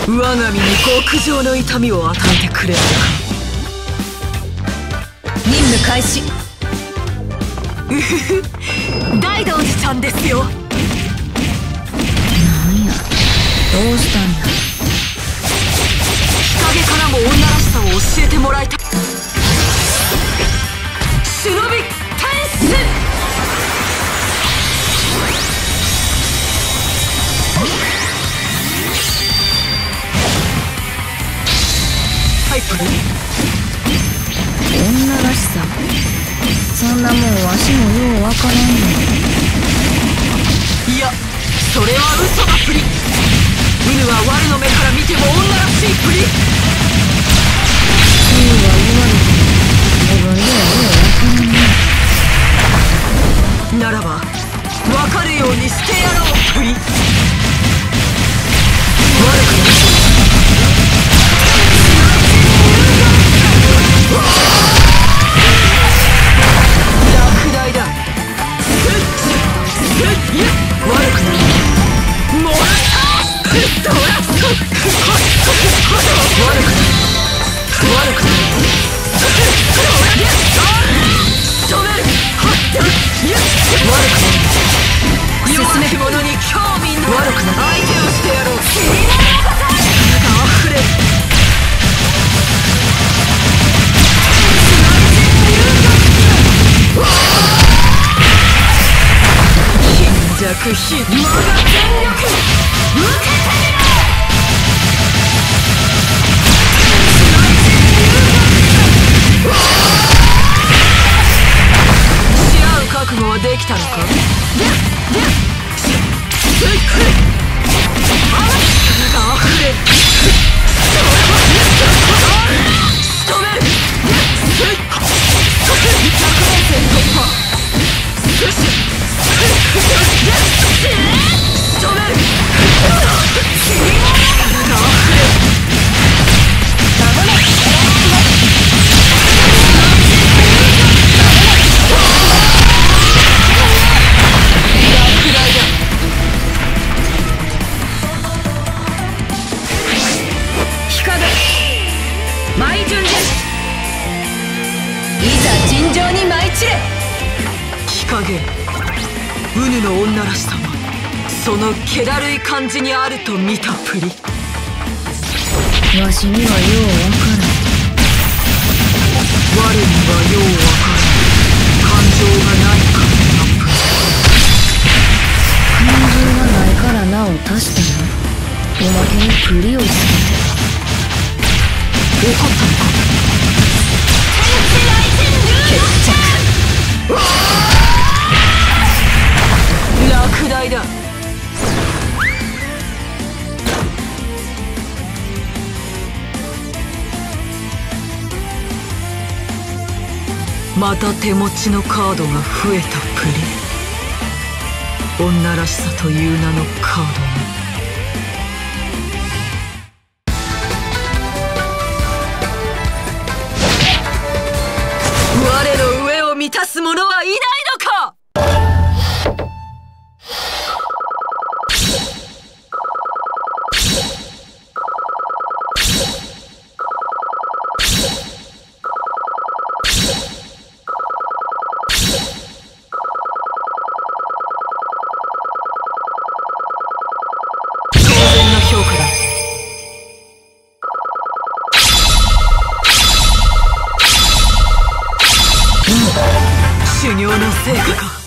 我が身に極上の痛みを与えてくれるか。任務開始。うふふ、大道寺ちゃんですよ。 なんや、どうしたんや。 日陰からも女らしさを教えてもらいたい。忍び天使。はい、プリ。 女らしさ、そんなもんわしもようわからんの。 いや、それは嘘だプリ。ウヌは我の目から見ても女らしいプリ。 そうは言われても自分ではようわからんね。 ならば分かるようにしてやろうプリ。悪くない。落第だ。悪くない。もらったそらそ悪くない。悪くない。止める。悪くない。弱い者に興味の悪くない。相手をしてやろう。力が溢れる。貧弱非我が全力受けてみろ。知らん覚悟はできたのか。日陰、ウヌの女らしさはその気だるい感じにあると見たプリ。 わしにはようわからん。 我にはようわからん。感情がないからなプリ。 感情がないからなを足してな。おまけにプリをつけて怒ったのか。決着。落第だ。また手持ちのカードが増えたプリ。女らしさという名のカードが。我の上を満たす者はいないのか。当然の評価だ。修行の成果か。